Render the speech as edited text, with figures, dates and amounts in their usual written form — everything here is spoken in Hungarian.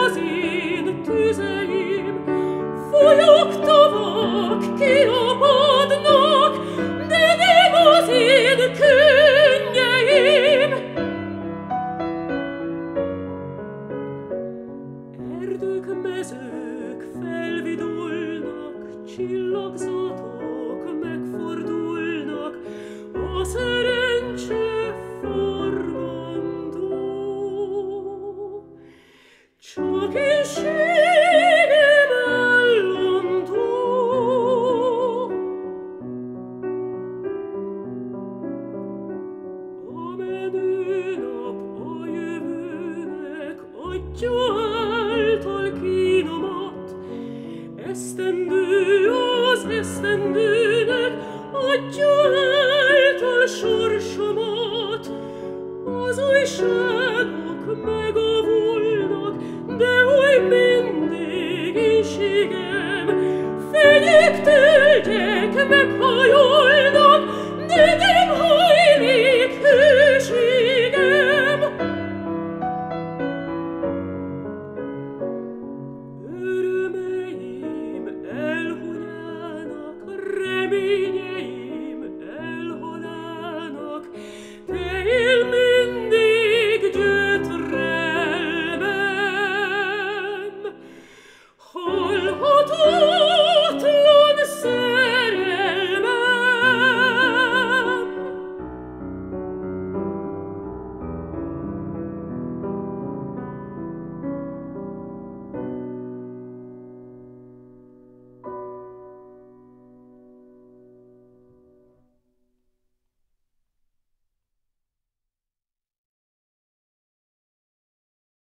az én tüzeim, folyók, tavak kiapadnak, de nem az én könnyeim. Erdők, mezők felvidulnak, csillagzatok megfordulnak, a szerencse forgandó. Csak énségem állandó. A menő nap a jövőnek adja által kínomat, esztendő az esztendőnek adja által sorsomat. Az újságok megavulnak, de oly mindig énségem, fenyek tölgyek meghajol.